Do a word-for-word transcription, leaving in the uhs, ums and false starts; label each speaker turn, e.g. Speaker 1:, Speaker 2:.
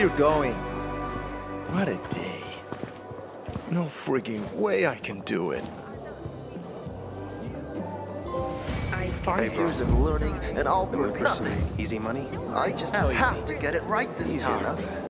Speaker 1: you're going. What a day. No frigging way I can do it.
Speaker 2: Five years of learning and all for nothing.
Speaker 3: Easy money?
Speaker 2: I just have to get it right this time.